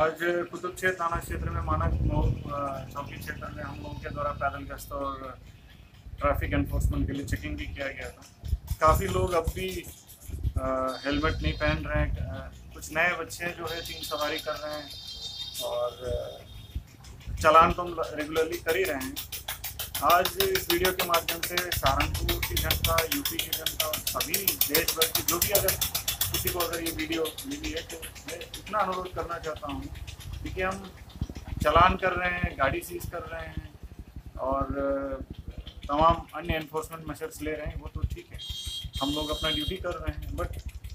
आज कुतुबछेद थाना क्षेत्र में मानक मऊ चौकी क्षेत्र में हम लोगों के द्वारा पैदल गश्त और ट्रैफिक एनफोर्समेंट के लिए चेकिंग भी किया गया था। काफ़ी लोग अब भी हेलमेट नहीं पहन रहे हैं। कुछ नए बच्चे जो है 3 सवारी कर रहे हैं और चालान तो हम रेगुलरली कर ही रहे हैं। आज इस वीडियो के माध्यम से सहारनपुर की जनता, यूपी की जनता और सभी देश भर की जो भी अगर किसी को अगर ये वीडियो मिली है तो मैं इतना अनुरोध करना चाहता हूँ कि हम चालान कर रहे हैं, गाड़ी सीज कर रहे हैं और तमाम अन्य एनफोर्समेंट मेजर्स ले रहे हैं, वो तो ठीक है, हम लोग अपना ड्यूटी कर रहे हैं। बट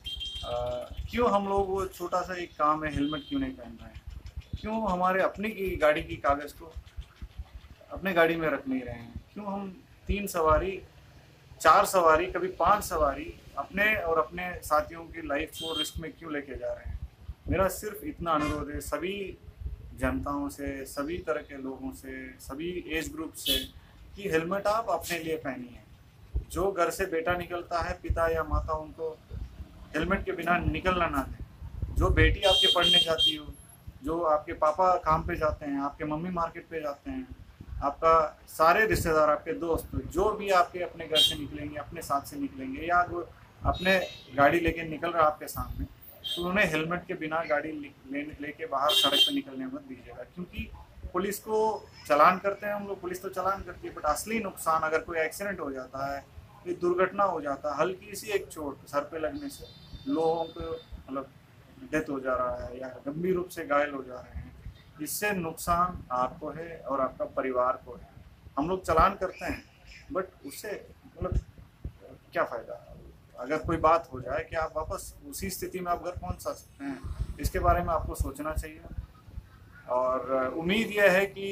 क्यों हम लोग वो छोटा सा एक काम है हेलमेट क्यों नहीं पहन रहे हैं? क्यों हमारे अपनी की गाड़ी की कागज़ को अपने गाड़ी में रख नहीं रहे हैं? क्यों हम 3 सवारी, 4 सवारी, कभी 5 सवारी अपने और अपने साथियों की लाइफ को रिस्क में क्यों लेके जा रहे हैं? मेरा सिर्फ इतना अनुरोध है सभी जनताओं से, सभी तरह के लोगों से, सभी एज ग्रुप से कि हेलमेट आप अपने लिए पहनिए। जो घर से बेटा निकलता है, पिता या माता उनको हेलमेट के बिना निकलना ना दें। जो बेटी आपके पढ़ने जाती हो, जो आपके पापा काम पे जाते हैं, आपके मम्मी मार्केट पे जाते हैं, आपका सारे रिश्तेदार, आपके दोस्त जो भी आपके अपने घर से निकलेंगे, अपने साथ से निकलेंगे या वो अपने गाड़ी लेके निकल रहा है आपके सामने, तो उन्हें हेलमेट के बिना गाड़ी लेके बाहर सड़क पर निकलने मत दीजिएगा। क्योंकि पुलिस को चालान करते हैं हम लोग, पुलिस तो चालान करती है, बट असली नुकसान अगर कोई एक्सीडेंट हो जाता है, कोई दुर्घटना हो जाता है, हल्की सी एक चोट सर पे लगने से लोगों को मतलब डेथ हो जा रहा है या गंभीर रूप से घायल हो जा रहे हैं, इससे नुकसान आपको है और आपका परिवार को है। हम लोग चालान करते हैं बट उससे मतलब क्या फ़ायदा? अगर कोई बात हो जाए कि आप वापस उसी स्थिति में आप घर पहुंच सकते हैं, इसके बारे में आपको सोचना चाहिए। और उम्मीद यह है कि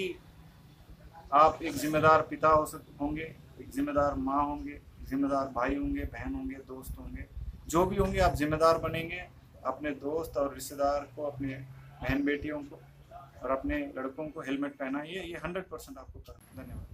आप एक जिम्मेदार पिता होंगे, एक जिम्मेदार माँ होंगे, जिम्मेदार भाई होंगे, बहन होंगे, दोस्त होंगे, जो भी होंगे आप जिम्मेदार बनेंगे। अपने दोस्त और रिश्तेदार को, अपने बहन बेटियों को और अपने लड़कों को हेलमेट पहनाइए, ये 100% आपको करना। धन्यवाद।